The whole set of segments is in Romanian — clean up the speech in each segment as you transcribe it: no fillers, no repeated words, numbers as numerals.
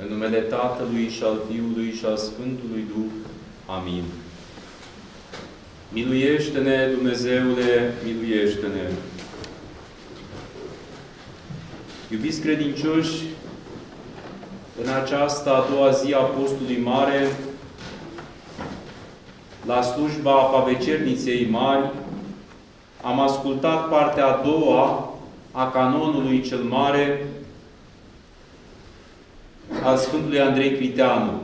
În numele Tatălui și al Fiului și al Sfântului Duh. Amin. Miluiește-ne, Dumnezeule, miluiește-ne! Iubiți credincioși, în această a doua zi a Postului Mare, la slujba Pavecerniței Mari, am ascultat partea a doua a canonului cel mare al Sfântului Andrei Criteanu.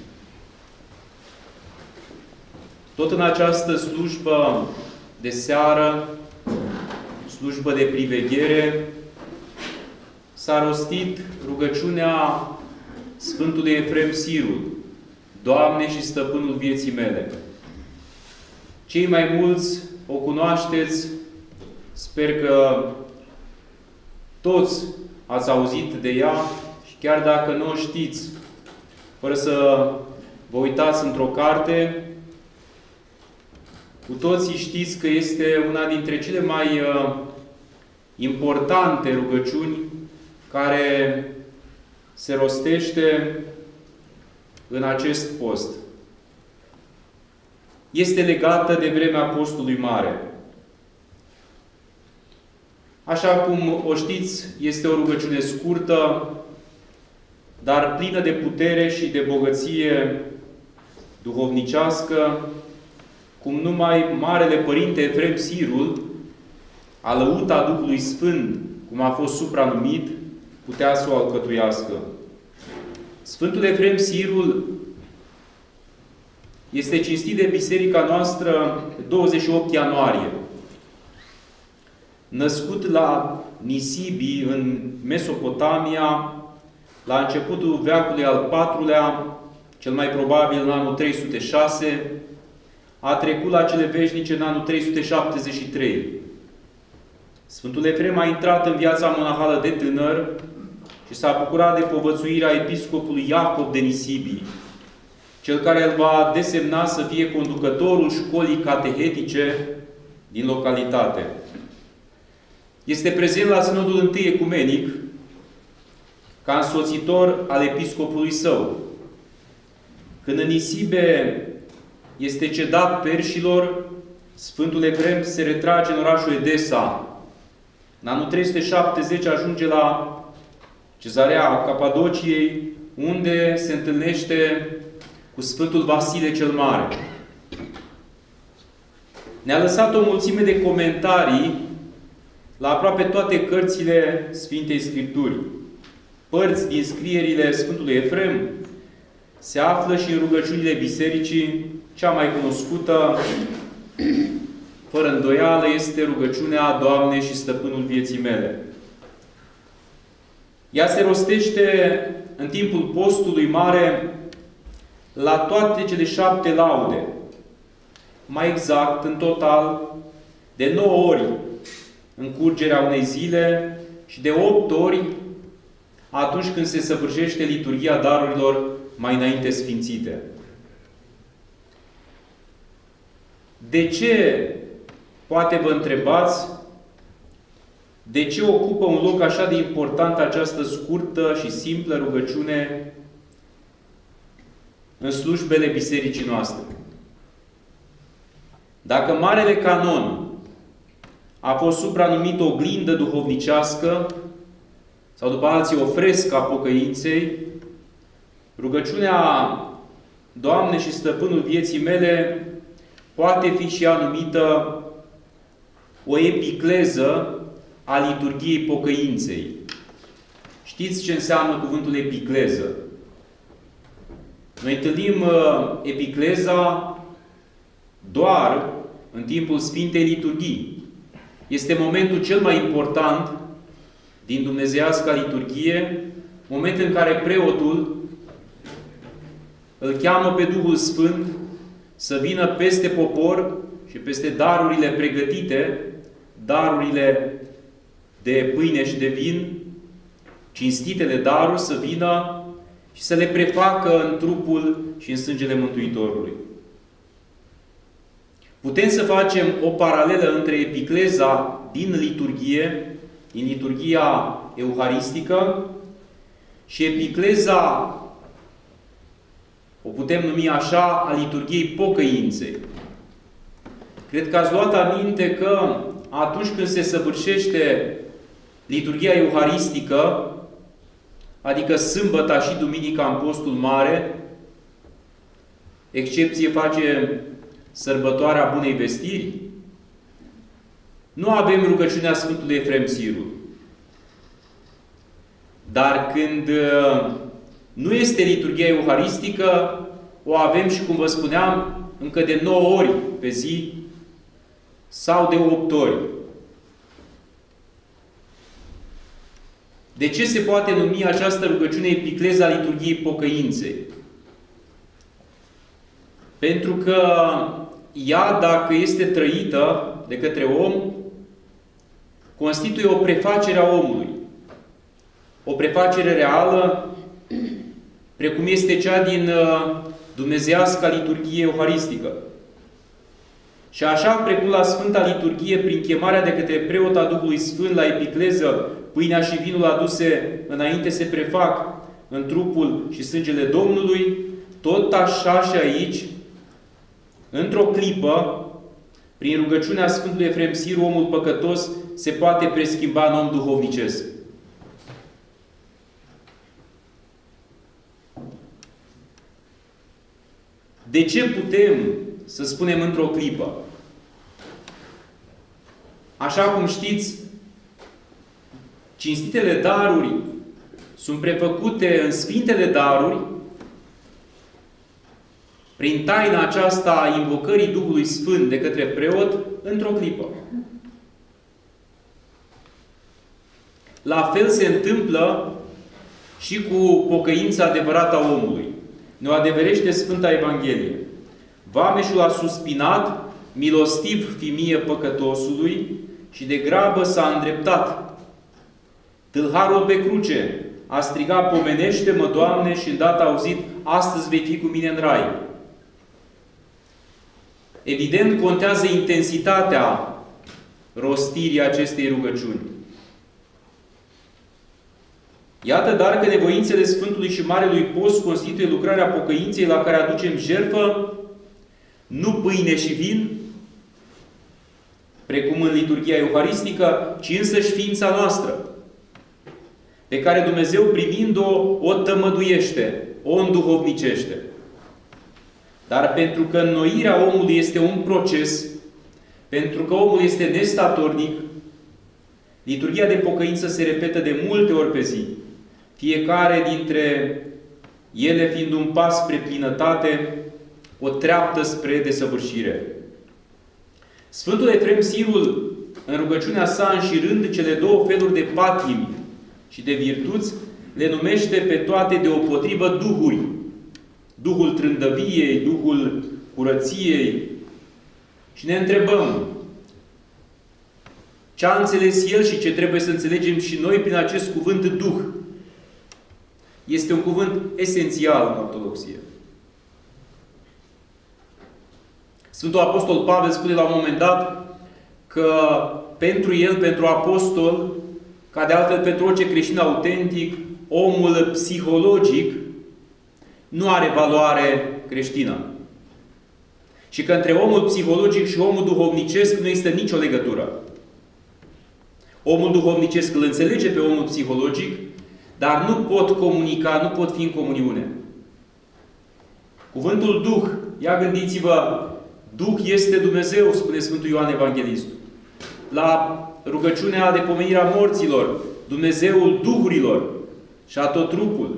Tot în această slujbă de seară, slujbă de priveghere, s-a rostit rugăciunea Sfântului Efrem Sirul: Doamne și Stăpânul vieții mele. Cei mai mulți o cunoașteți, sper că toți ați auzit de ea și chiar dacă nu o știți, fără să vă uitați într-o carte, cu toții știți că este una dintre cele mai importante rugăciuni care se rostește în acest post. Este legată de vremea Postului Mare. Așa cum o știți, este o rugăciune scurtă, dar plină de putere și de bogăție duhovnicească, cum numai Marele Părinte Efrem Sirul, a lăuta Duhului Sfânt, cum a fost supranumit, putea să o alcătuiască. Sfântul Efrem Sirul este cinstit de biserica noastră 28 ianuarie. Născut la Nisibi, în Mesopotamia, la începutul veacului al IV-lea, cel mai probabil în anul 306, a trecut la cele veșnice în anul 373. Sfântul Efrem a intrat în viața monahală de tânăr și s-a bucurat de povățuirea episcopului Iacob de Nisibi, cel care îl va desemna să fie conducătorul școlii catehetice din localitate. Este prezent la Sinodul I Ecumenic ca însoțitor al episcopului său. Când în Nisibe este cedat perșilor, Sfântul Efrem se retrage în orașul Edesa. În anul 370 ajunge la Cezarea Capadociei, unde se întâlnește cu Sfântul Vasile cel Mare. Ne-a lăsat o mulțime de comentarii la aproape toate cărțile Sfintei Scripturii. Părți din scrierile Sfântului Efrem se află și în rugăciunile bisericii. Cea mai cunoscută, fără îndoială, este rugăciunea Doamne și Stăpânul vieții mele. Ea se rostește în timpul Postului Mare la toate cele 7 laude. Mai exact, în total, de 9 ori în curgerea unei zile și de 8 ori atunci când se săvârșește liturghia darurilor mai înainte sfințite. De ce, poate vă întrebați, de ce ocupă un loc așa de important această scurtă și simplă rugăciune în slujbele bisericii noastre? Dacă Marele Canon a fost supranumit oglindă duhovnicească, sau după alții o frescă a pocăinței, rugăciunea Doamne și Stăpânul vieții mele poate fi și ea numită o epicleză a liturghiei pocăinței. Știți ce înseamnă cuvântul epicleză? Noi întâlnim epicleza doar în timpul Sfintei Liturghii. Este momentul cel mai important din dumnezeiasca liturghie, moment în care preotul îl cheamă pe Duhul Sfânt să vină peste popor și peste darurile pregătite, darurile de pâine și de vin, cinstitele daruri, să vină și să le prefacă în trupul și în sângele Mântuitorului. Putem să facem o paralelă între epicleza din liturghie, din liturghia euharistică, și epicleza O putem numi așa a liturghiei pocăinței. Cred că ați luat aminte că atunci când se săvârșește liturghia euharistică, adică sâmbăta și duminica în postul mare, excepție face sărbătoarea Bunei Vestiri, nu avem rugăciunea Sfântului Efrem Sirul. Dar când nu este liturghia euharistică, o avem și, cum vă spuneam, încă de 9 ori pe zi sau de 8 ori. De ce se poate numi această rugăciune epicleza liturghiei pocăinței? Pentru că ea, dacă este trăită de către om, constituie o prefacere a omului. O prefacere reală, precum este cea din dumnezeiasca liturghie euharistică. Și așa, precum la Sfânta Liturghie, prin chemarea de către preot a Duhului Sfânt la epicleză, pâinea și vinul aduse înainte se prefac în trupul și sângele Domnului, tot așa și aici, într-o clipă, prin rugăciunea Sfântului Efrem Sirul, omul păcătos se poate preschimba în om duhovnicesc. De ce putem să spunem într-o clipă? Așa cum știți, cinstitele daruri sunt prefăcute în sfintele daruri prin taina aceasta a invocării Duhului Sfânt de către preot într-o clipă. La fel se întâmplă și cu pocăința adevărată a omului. Ne-o adeverește Sfânta Evanghelie. Vameșul a suspinat, milostiv fi mie păcătosului, și de grabă s-a îndreptat. Tâlharul pe cruce a strigat, pomenește-mă, Doamne, și îndată a auzit, astăzi vei fi cu mine în rai. Evident, contează intensitatea rostirii acestei rugăciuni. Iată, dar, că nevoințele Sfântului și Marelui Post constituie lucrarea pocăinței la care aducem jertfă, nu pâine și vin, precum în liturghia euharistică, ci însăși ființa noastră, pe care Dumnezeu, primind-o, o tămăduiește, o înduhovnicește. Dar pentru că înnoirea omului este un proces, pentru că omul este nestatornic, liturghia de pocăință se repetă de multe ori pe zi, fiecare dintre ele fiind un pas spre plinătate, o treaptă spre desăvârșire. Sfântul Efrem Sirul, în rugăciunea sa, înșirând cele două feluri de patimi și de virtuți, le numește pe toate deopotrivă duhuri. Duhul trândăviei, Duhul curăției. Și ne întrebăm, ce a înțeles el și ce trebuie să înțelegem și noi prin acest cuvânt Duh? Este un cuvânt esențial în Ortodoxie. Sfântul Apostol Pavel spune la un moment dat că pentru el, pentru apostol, ca de altfel pentru orice creștin autentic, omul psihologic nu are valoare creștină. Și că între omul psihologic și omul duhovnicesc nu există nicio legătură. Omul duhovnicesc îl înțelege pe omul psihologic, dar nu pot comunica, nu pot fi în comuniune. Cuvântul Duh, ia gândiți-vă, Duh este Dumnezeu, spune Sfântul Ioan Evanghelistul. La rugăciunea de pomenire a morților, Dumnezeul Duhurilor și a tot trupul.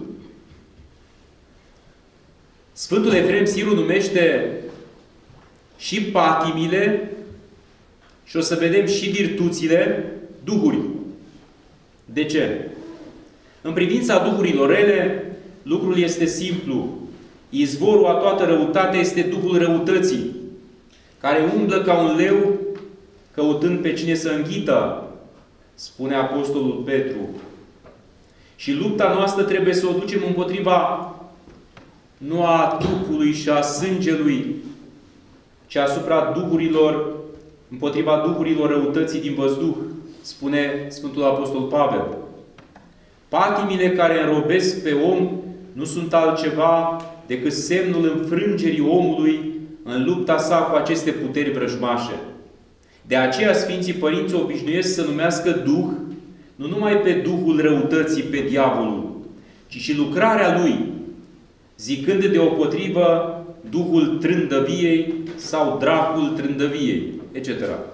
Sfântul Efrem Sirul numește și patimile și o să vedem și virtuțile duhuri. De ce? În privința duhurilor rele, lucrul este simplu. Izvorul a toată răutatea este duhul răutății, care umblă ca un leu căutând pe cine să înghită, spune Apostolul Petru. Și lupta noastră trebuie să o ducem împotriva nu a trupului și a sângelui, ci asupra duhurilor, împotriva duhurilor răutății din văzduh, spune Sfântul Apostol Pavel. Patimile care înrobesc pe om nu sunt altceva decât semnul înfrângerii omului în lupta sa cu aceste puteri vrăjmașe. De aceea Sfinții Părinți obișnuiesc să numească Duh, nu numai pe Duhul răutății, pe diavolul, ci și lucrarea lui, zicând deopotrivă Duhul trândăviei sau dracul trândăviei, etc.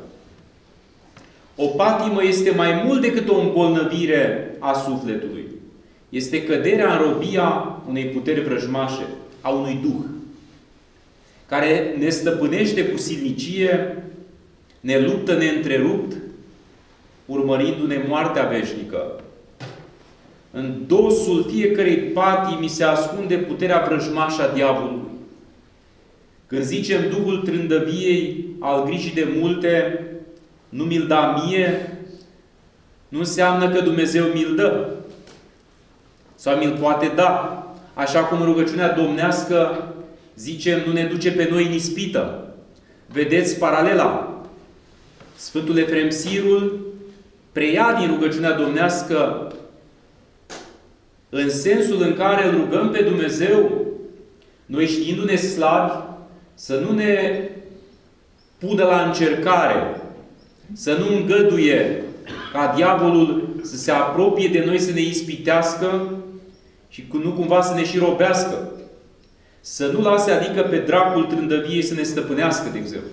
O patimă este mai mult decât o îmbolnăvire a sufletului. Este căderea în robia unei puteri vrăjmașe, a unui Duh, care ne stăpânește cu silnicie, ne luptă neîntrerupt, urmărindu-ne moartea veșnică. În dosul fiecărei patimi se ascunde puterea vrăjmașă a diavolului. Când zicem Duhul trândăviei, al grijii de multe, nu mi-l da mie, nu înseamnă că Dumnezeu mi-l dă. Sau mi-l poate da. Așa cum în rugăciunea domnească zicem, nu ne duce pe noi în ispită. Vedeți paralela. Sfântul Efrem Sirul preia din rugăciunea domnească în sensul în care îl rugăm pe Dumnezeu, noi știindu-ne slabi, să nu ne pună la încercare, să nu îngăduie ca diavolul să se apropie de noi, să ne ispitească și nu cumva să ne și robească. Să nu lase, adică, pe dracul trândăviei să ne stăpânească, de exemplu.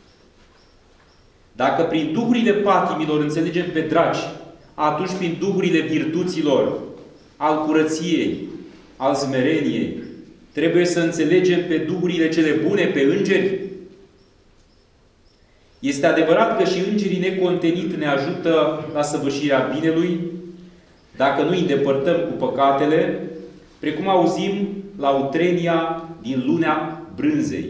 Dacă prin duhurile patimilor înțelegem pe draci, atunci prin duhurile virtuților, al curăției, al smereniei, trebuie să înțelegem pe duhurile cele bune, pe îngeri. Este adevărat că și îngerii necontenit ne ajută la săvârșirea binelui, dacă nu îi îndepărtăm cu păcatele, precum auzim la utrenia din lunea brânzei.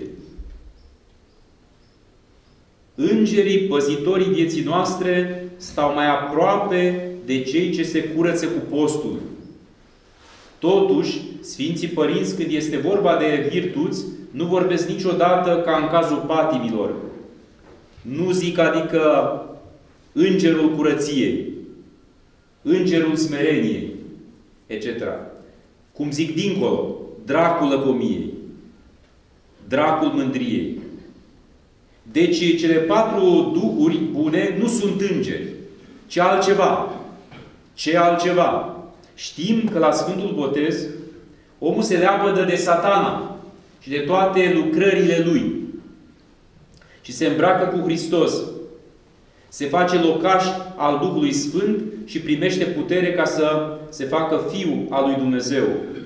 Îngerii, păzitorii vieții noastre, stau mai aproape de cei ce se curăță cu postul. Totuși, Sfinții Părinți, când este vorba de virtuți, nu vorbesc niciodată ca în cazul patimilor. Nu zic, adică, îngerul curăției, îngerul smereniei, etc. Cum zic dincolo, dracul lăcomiei, dracul mândriei. Deci, cele 4 duhuri bune nu sunt îngeri, ci altceva. Ce altceva? Știm că la Sfântul Botez omul se leapădă de Satana și de toate lucrările lui și se îmbracă cu Hristos. Se face locaș al Duhului Sfânt și primește putere ca să se facă Fiul al lui Dumnezeu.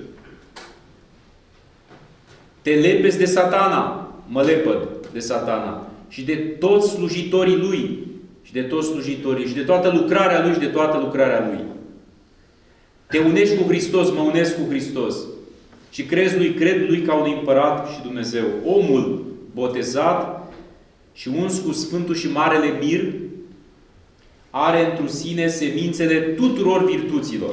Te lepezi de Satana, mă lepăd de Satana, și de toți slujitorii lui, și de toți slujitorii, și de toată lucrarea lui, și de toată lucrarea lui. Te unești cu Hristos, mă unesc cu Hristos. Și crezi lui, cred lui ca un împărat și Dumnezeu. Omul botezat și uns cu Sfântul și Marele Mir are întru sine semințele tuturor virtuților.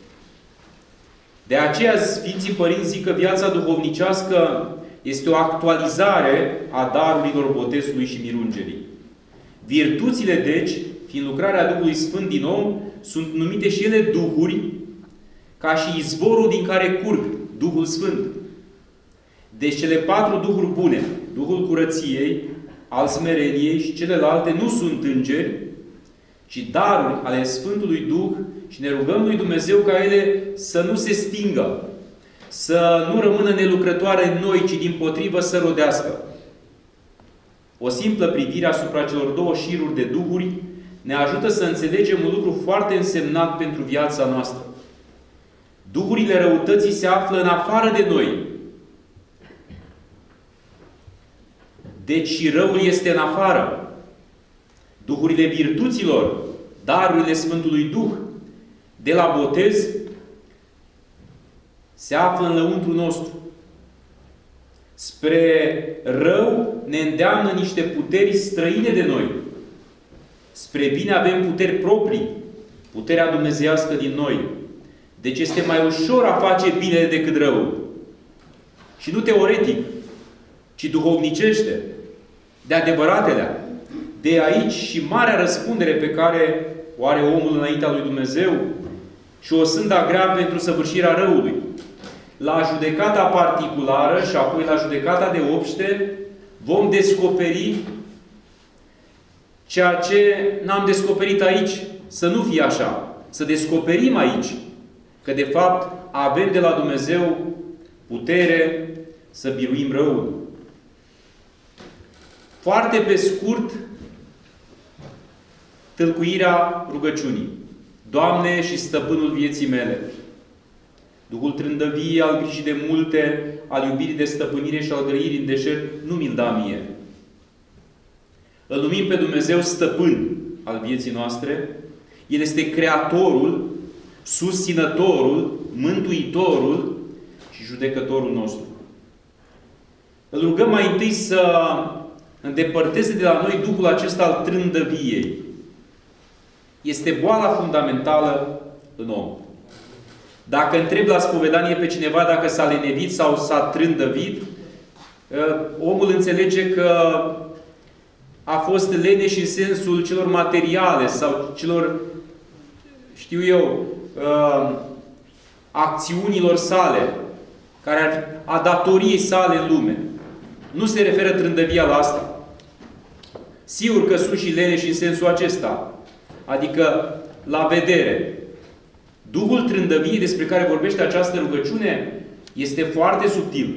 De aceea Sfinții Părinți zic că viața duhovnicească este o actualizare a darurilor botezului și mirungerii. Virtuțile, deci, fiind lucrarea Duhului Sfânt din om, sunt numite și ele duhuri, ca și izvorul din care curg, Duhul Sfânt. Deci cele 4 duhuri bune, Duhul curăției, al smereniei și celelalte, nu sunt îngeri, ci daruri ale Sfântului Duh și ne rugăm lui Dumnezeu ca ele să nu se stingă, să nu rămână nelucrătoare în noi, ci dimpotrivă să rodească. O simplă privire asupra celor 2 șiruri de duhuri ne ajută să înțelegem un lucru foarte însemnat pentru viața noastră. Duhurile răutății se află în afară de noi. Deci și răul este în afară. Duhurile virtuților, darurile Sfântului Duh, de la botez, se află în lăuntru nostru. Spre rău ne îndeamnă niște puteri străine de noi. Spre bine avem puteri proprii, puterea dumnezeiască din noi. Deci este mai ușor a face bine decât răul. Și nu teoretic, ci duhovnicește, de adevăratele. De aici și marea răspundere pe care o are omul înaintea lui Dumnezeu și o sânda grea pentru săvârșirea răului. la judecata particulară și apoi la judecata de obște, vom descoperi ceea ce n-am descoperit aici. Să nu fie așa. Să descoperim aici că, de fapt, avem de la Dumnezeu putere să biruim răul. Foarte pe scurt, tâlcuirea rugăciunii. Doamne și stăpânul vieții mele, Duhul trândăviei, al grijii de multe, al iubirii de stăpânire și al grăirii în deșert, nu mi-l da mie. Îl numim pe Dumnezeu stăpân al vieții noastre. El este creatorul, susținătorul, mântuitorul și judecătorul nostru. Îl rugăm mai întâi să îndepărteze de la noi duhul acesta al trândăviei. Este boala fundamentală în om. Dacă întreb la spovedanie pe cineva dacă s-a lenevit sau s-a trândăvit, omul înțelege că a fost leneș în sensul celor materiale sau celor, știu eu, acțiunilor sale, a datoriei sale în lume. Nu se referă trândăvia la asta. Sigur că sunt și leneși în sensul acesta. Adică, la vedere. Duhul trândăviei despre care vorbește această rugăciune este foarte subtil.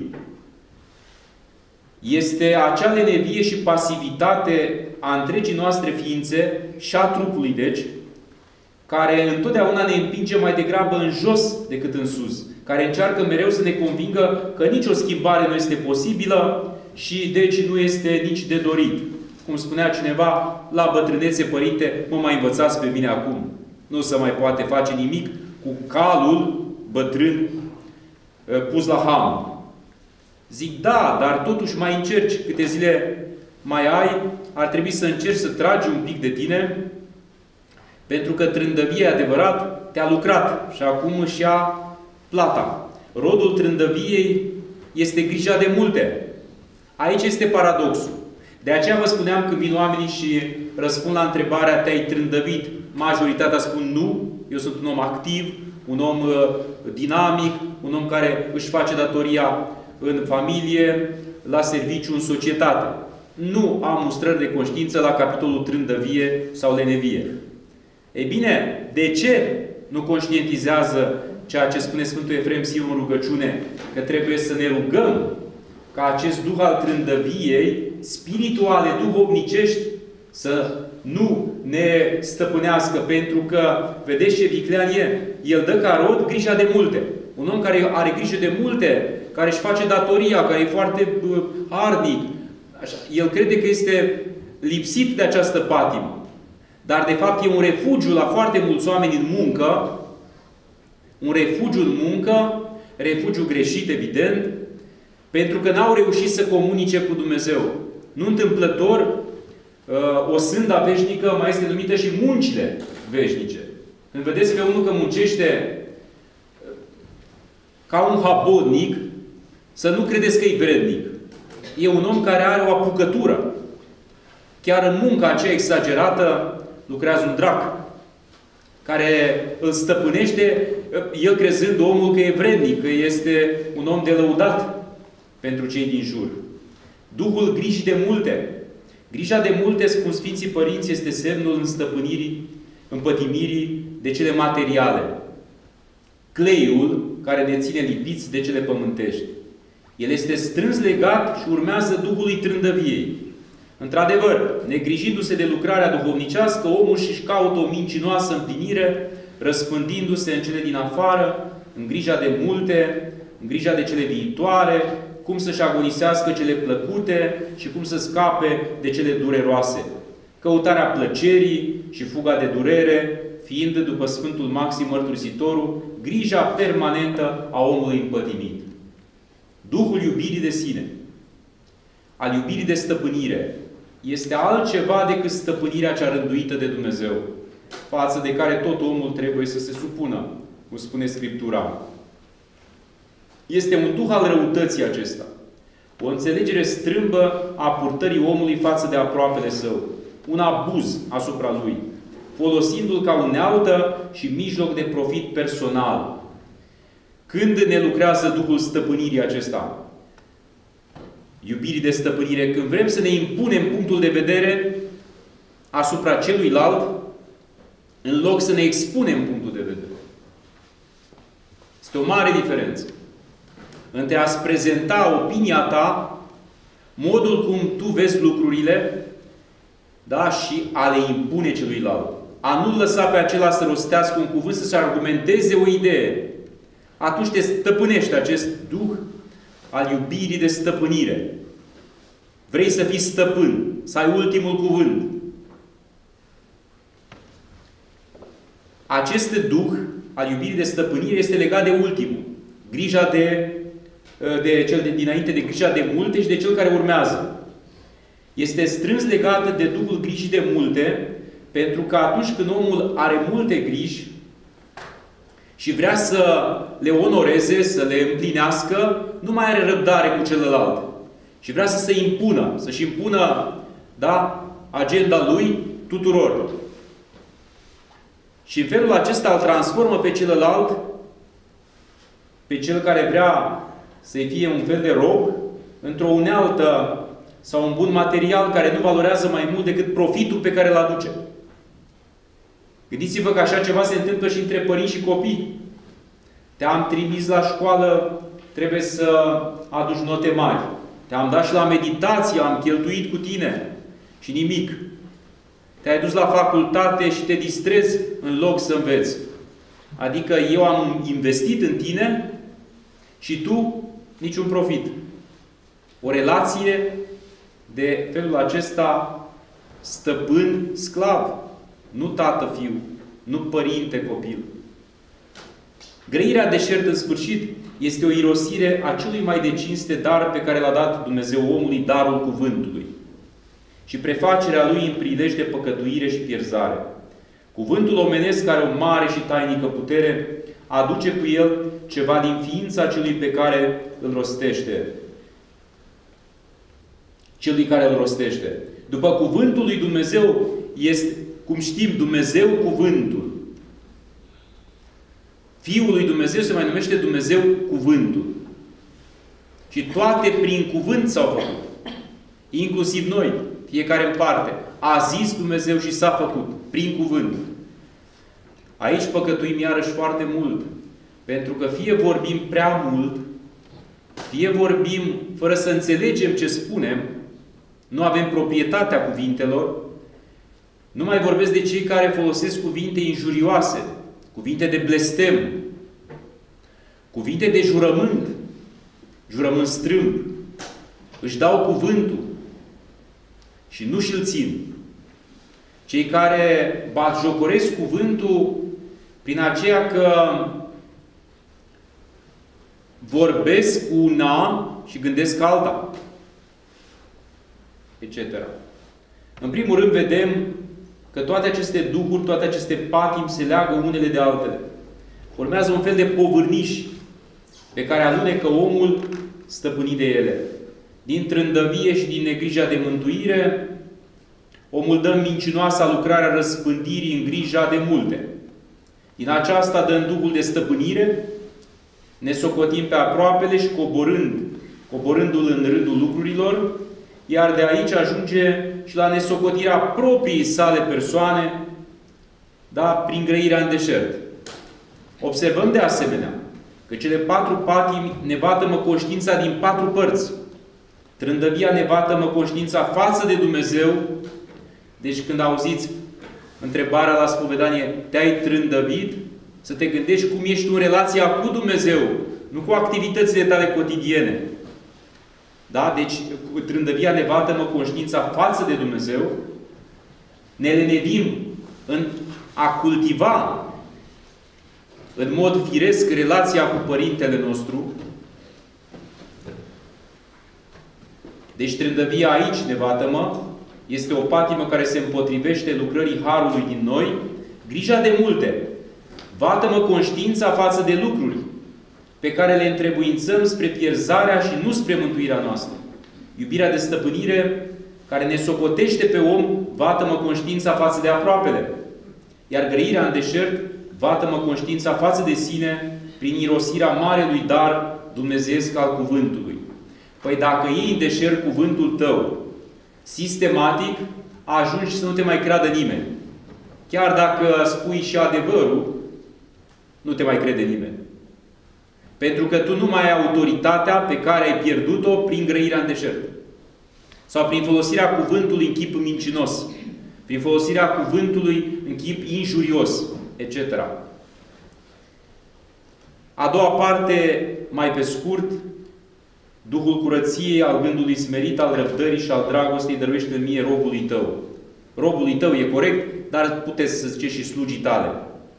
Este acea lenevie și pasivitate a întregii noastre ființe și a trupului, deci, care întotdeauna ne împinge mai degrabă în jos decât în sus. Care încearcă mereu să ne convingă că nicio schimbare nu este posibilă și deci nu este nici de dorit. Cum spunea cineva, la bătrânețe, părinte, mă mai învățați pe mine acum. Nu se mai poate face nimic cu calul bătrân pus la ham. Zic, da, dar totuși mai încerci. Câte zile mai ai, ar trebui să încerci să tragi un pic de tine, pentru că trândăvia, adevărat, te-a lucrat și acum își ia plata. Rodul trândăviei este grija de multe. Aici este paradoxul. De aceea vă spuneam, când vin oamenii și răspund la întrebarea te-ai trândăvit, majoritatea spun nu, eu sunt un om activ, un om dinamic, un om care își face datoria în familie, la serviciu, în societate. Nu am mustrări de conștiință la capitolul trândăvie sau lenevie. Ei bine, de ce nu conștientizează ceea ce spune Sfântul Efrem Sirul în rugăciune? Că trebuie să ne rugăm ca acest duh al trândăviei, spirituale, duhovnicești, să nu ne stăpânească, pentru că, vedeți ce viclean e? El dă ca rod grija de multe. Un om care are grijă de multe, care își face datoria, care e foarte harnic, așa, el crede că este lipsit de această patimă. Dar, de fapt, e un refugiu la foarte mulți oameni în muncă, un refugiu în muncă, refugiu greșit, evident, pentru că n-au reușit să comunice cu Dumnezeu. Nu întâmplător, o sânda veșnică mai este numită și muncile veșnice. Când vedeți pe unul că muncește ca un habotnic, să nu credeți că e vrednic. E un om care are o apucătură. Chiar în munca aceea exagerată lucrează un drac, care îl stăpânește, el crezând omul că e vrednic, că este un om de lăudat pentru cei din jur. Duhul grijii de multe. Grija de multe, spun Sfinții Părinți, este semnul înstăpânirii, împătimirii de cele materiale. Cleiul care ne ține lipiți de cele pământești. El este strâns legat și urmează Duhului trândăviei. Într-adevăr, negrijindu-se de lucrarea duhovnicească, omul își caută o mincinoasă împlinire, răspândindu-se în cele din afară, în grija de multe, în grija de cele viitoare, cum să-și agonisească cele plăcute și cum să scape de cele dureroase. Căutarea plăcerii și fuga de durere, fiind, după Sfântul Maxim Mărturisitorul, grija permanentă a omului împătimit. Duhul iubirii de sine, al iubirii de stăpânire, este altceva decât stăpânirea cea rânduită de Dumnezeu, față de care tot omul trebuie să se supună, cum spune Scriptura. Este un duh al răutății acesta. O înțelegere strâmbă a purtării omului față de aproapele său. Un abuz asupra lui, folosindu-l ca unealtă și mijloc de profit personal. Când ne lucrează Duhul stăpânirii acesta? Iubirii de stăpânire. Când vrem să ne impunem punctul de vedere asupra celuilalt, în loc să ne expunem punctul de vedere. Este o mare diferență între a-ți prezenta opinia ta, modul cum tu vezi lucrurile, da, și a le impune celuilalt. A nu lăsa pe acela să rostească un cuvânt, să-și argumenteze o idee. Atunci te stăpânește acest duh al iubirii de stăpânire. Vrei să fii stăpân, să ai ultimul cuvânt. Acest duh al iubirii de stăpânire este legat de ultimul. Grija de cel dinainte, de grija de multe și de cel care urmează. Este strâns legată de duhul grijii de multe, pentru că atunci când omul are multe griji și vrea să le onoreze, să le împlinească, nu mai are răbdare cu celălalt. Și vrea să se impună, să-și impună, da, agenda lui tuturor. Și în felul acesta îl transformă pe celălalt, pe cel care vrea să-i fie un fel de rob, într-o unealtă sau un bun material care nu valorează mai mult decât profitul pe care îl aduce. Gândiți-vă că așa ceva se întâmplă și între părinți și copii. Te-am trimis la școală, trebuie să aduci note mari. Te-am dat și la meditație, am cheltuit cu tine și nimic. Te-ai dus la facultate și te distrezi în loc să înveți. Adică eu am investit în tine și tu niciun profit. O relație de felul acesta stăpân-sclav. Nu tată-fiu, nu părinte-copil. Grăirea deșert, în sfârșit, este o irosire a celui mai de cinste dar pe care l-a dat Dumnezeu omului, darul cuvântului. Și prefacerea lui în prilej de păcătuire și pierzare. Cuvântul omenesc are o mare și tainică putere, aduce cu el ceva din ființa celui pe care îl rostește. Celui care îl rostește. După cuvântul lui Dumnezeu este, cum știm, Dumnezeu cuvântul. Fiul lui Dumnezeu se mai numește Dumnezeu cuvântul. Și toate prin cuvânt s-au făcut. Inclusiv noi, fiecare în parte. A zis Dumnezeu și s-a făcut. Prin cuvânt. Aici păcătuim iarăși foarte mult. Pentru că fie vorbim prea mult, fie vorbim fără să înțelegem ce spunem, nu avem proprietatea cuvintelor. Nu mai vorbesc de cei care folosesc cuvinte injurioase, cuvinte de blestem, cuvinte de jurământ, jurământ strâmb. Își dau cuvântul și nu și-l țin. Cei care batjocoresc cuvântul prin aceea că vorbesc una și gândesc alta, etc. În primul rând vedem că toate aceste duhuri, toate aceste patimi se leagă unele de altele. Formează un fel de povârniși pe care alunecă omul stăpânit de ele. Din trândăvie și din negrija de mântuire, omul dă mincinoasa lucrarea răspândirii în grija de multe. Din aceasta dă în duhul de stăpânire, ne socotim pe aproapele și coborându-l în rândul lucrurilor, iar de aici ajunge și la nesocotirea propriei sale persoane, da, prin grăirea în deșert. Observăm de asemenea că cele 4 patimi ne vatămă conștiința din 4 părți. Trândăvia ne vatămă conștiința față de Dumnezeu. Deci când auziți întrebarea la spovedanie, te-ai trândăvit? Să te gândești cum ești în relația cu Dumnezeu, nu cu activitățile tale cotidiene. Da? Deci, trândăvia ne vatămă conștiința față de Dumnezeu, ne lenevim în a cultiva în mod firesc relația cu Părintele nostru. Deci, trândăvia aici ne vatămă, este o patimă care se împotrivește lucrării Harului din noi, grija de multe. Vatămă conștiința față de lucruri pe care le întrebuințăm spre pierzarea și nu spre mântuirea noastră. Iubirea de stăpânire care ne socotește pe om, vatămă conștiința față de aproapele. Iar grăirea în deșert, vatămă conștiința față de sine prin irosirea marelui dar dumnezeiesc al cuvântului. Păi dacă iei în deșert cuvântul tău, sistematic, ajungi să nu te mai creadă nimeni. Chiar dacă spui și adevărul, nu te mai crede nimeni. Pentru că tu nu mai ai autoritatea pe care ai pierdut-o prin grăirea în deșert. Sau prin folosirea cuvântului în chip mincinos. Prin folosirea cuvântului în chip injurios, etc. A doua parte, mai pe scurt, Duhul curăției, al gândului smerit, al răbdării și al dragostei dăruiește mie robului tău. Robului tău e corect, dar puteți să ziceți și slugii tale.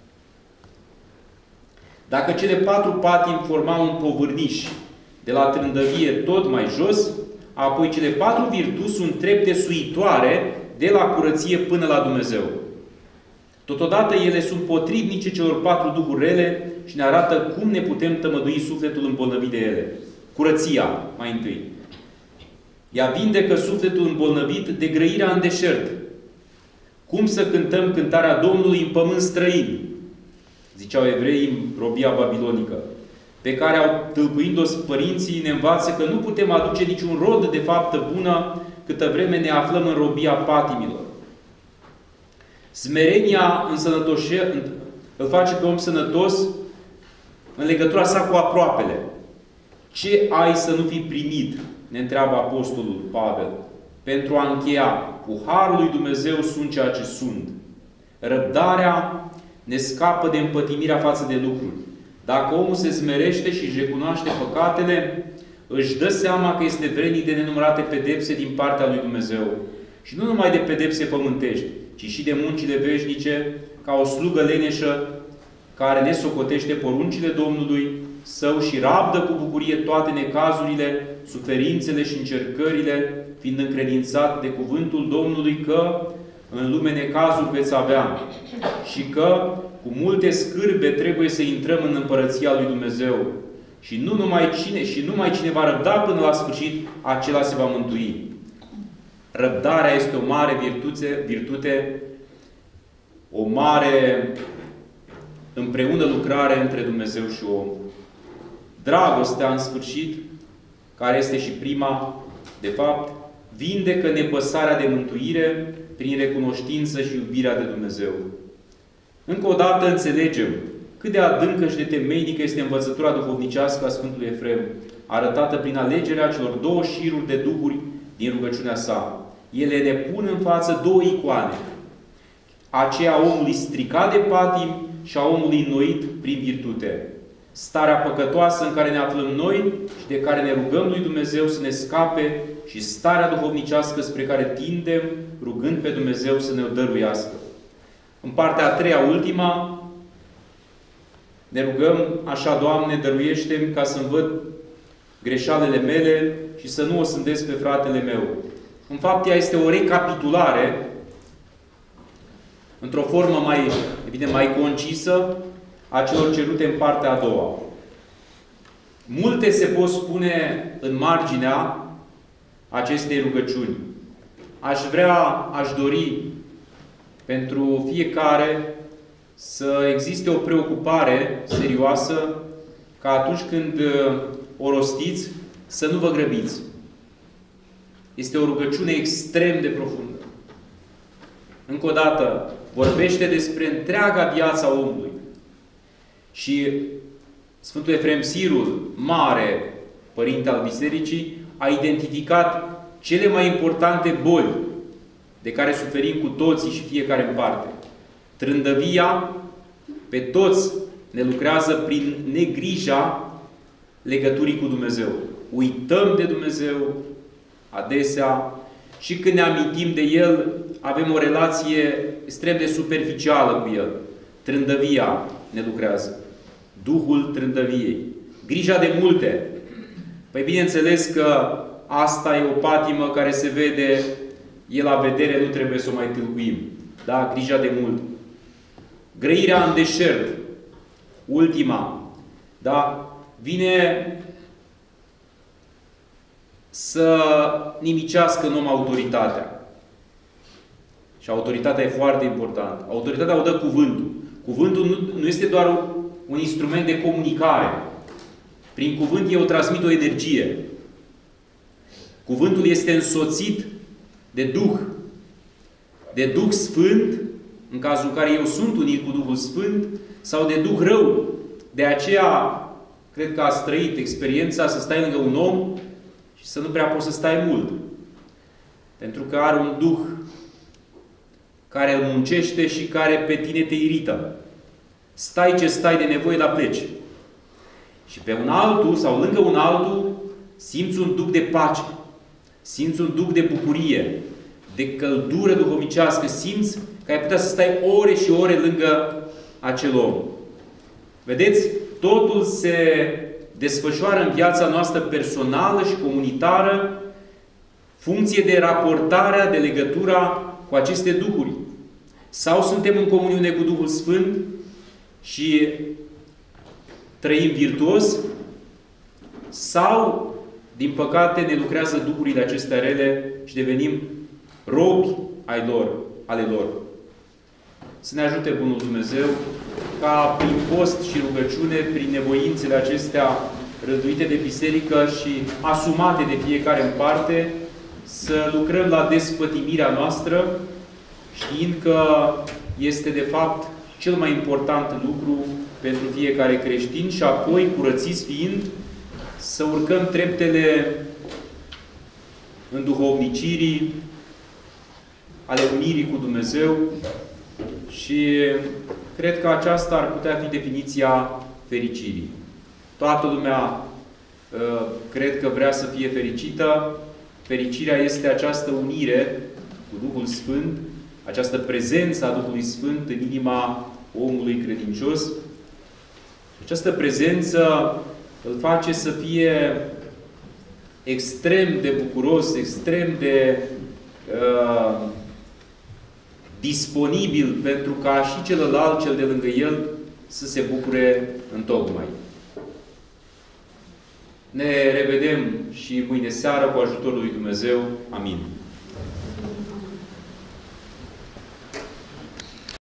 Dacă cele 4 patimi formau un povârniș de la trândăvie tot mai jos, apoi cele 4 virtuți sunt trepte suitoare de la curăție până la Dumnezeu. Totodată ele sunt potrivnice celor 4 duhuri rele și ne arată cum ne putem tămădui sufletul îmbolnăvit de ele. Curăția, mai întâi. Ea vindecă sufletul îmbolnăvit de grăirea în deșert. Cum să cântăm cântarea Domnului în pământ străin, ziceau evreii în robia babilonică, pe care au tâlcuind-o părinții ne învață că nu putem aduce niciun rod de faptă bună câtă vreme ne aflăm în robia patimilor. Smerenia îl face pe om sănătos în legătura sa cu aproapele. Ce ai să nu fi primit? Ne întreabă Apostolul Pavel. Pentru a încheia, cu harul lui Dumnezeu sunt ceea ce sunt. Răbdarea ne scapă de împătimirea față de lucruri. Dacă omul se smerește și își recunoaște păcatele, își dă seama că este vrednic de nenumărate pedepse din partea lui Dumnezeu. Și nu numai de pedepse pământești, ci și de muncile veșnice, ca o slugă leneșă care ne socotește poruncile Domnului Său și rabdă cu bucurie toate necazurile, suferințele și încercările, fiind încredințat de cuvântul Domnului că în lume necazuri veți avea și că cu multe scârbe trebuie să intrăm în împărăția lui Dumnezeu. Și numai cine va răbda până la sfârșit, acela se va mântui. Răbdarea este o mare virtute, o mare împreună lucrare între Dumnezeu și om. Dragostea, în sfârșit, care este și prima, de fapt, vindecă nepăsarea de mântuire prin recunoștință și iubirea de Dumnezeu. Încă o dată înțelegem cât de adâncă și de temeinică este învățătura duhovnicească a Sfântului Efrem, arătată prin alegerea celor 2 șiruri de duhuri din rugăciunea sa. Ele ne pun în față 2 icoane. Aceea omului stricat de patim și a omului înnoit prin virtute. Starea păcătoasă în care ne aflăm noi și de care ne rugăm lui Dumnezeu să ne scape și starea duhovnicească spre care tindem, rugând pe Dumnezeu să ne o dăruiască. În partea a 3-a, ultima, ne rugăm, așa, Doamne, dăruiește-mi ca să-mi văd greșalele mele și să nu o sândesc pe fratele meu. În fapt, ea este o recapitulare, într-o formă mai, evident, mai concisă, a celor cerute în partea a doua. Multe se pot spune în marginea acestei rugăciuni. Aș dori pentru fiecare să existe o preocupare serioasă ca atunci când o rostiți să nu vă grăbiți. Este o rugăciune extrem de profundă. Încă o dată, vorbește despre întreaga viață a omului. Și Sfântul Efrem Sirul, mare părinte al Bisericii, a identificat cele mai importante boli de care suferim cu toții și fiecare în parte. Trândăvia pe toți ne lucrează prin negrija legăturii cu Dumnezeu. Uităm de Dumnezeu adesea și când ne amintim de El, avem o relație extrem de superficială cu El. Trândăvia ne lucrează. Duhul trândăviei. Grija de multe. Păi bineînțeles că asta e o patimă care se vede, e la vedere, nu trebuie să o mai tâlcuim. Da? Grija de mult. Grăirea în deșert. Ultima. Da? Vine să nimicească în om autoritatea. Și autoritatea e foarte importantă. Autoritatea o dă cuvântul. Cuvântul nu este doar un instrument de comunicare. Prin cuvânt eu transmit o energie. Cuvântul este însoțit de Duh Sfânt, în cazul în care eu sunt unit cu Duhul Sfânt, sau de Duh rău. De aceea, cred că ați trăit experiența să stai lângă un om și să nu prea poți să stai mult. Pentru că are un Duh care îl muncește și care pe tine te irită. Stai ce stai de nevoie, dar pleci. Și pe un altul, sau lângă un altul, simți un duc de pace. Simți un duc de bucurie, de căldură duhovnicească. Simți că ai putea să stai ore și ore lângă acel om. Vedeți? Totul se desfășoară în viața noastră personală și comunitară, funcție de raportarea, de legătura cu aceste duhuri. Sau suntem în comuniune cu Duhul Sfânt și trăim virtuos, sau, din păcate, ne lucrează duhurile acestea rele și devenim robi ale lor. Să ne ajute Bunul Dumnezeu ca prin post și rugăciune, prin nevoințele acestea rânduite de biserică și asumate de fiecare în parte, să lucrăm la despătimirea noastră, știind că este de fapt cel mai important lucru pentru fiecare creștin și apoi, curățiți fiind, să urcăm treptele înduhovnicirii, ale unirii cu Dumnezeu și cred că aceasta ar putea fi definiția fericirii. Toată lumea cred că vrea să fie fericită. Fericirea este această unire cu Duhul Sfânt, această prezență a Duhului Sfânt în inima omului credincios. Această prezență îl face să fie extrem de bucuros, extrem de disponibil pentru ca și celălalt, cel de lângă el, să se bucure întocmai. Ne revedem și mâine seară cu ajutorul lui Dumnezeu. Amin.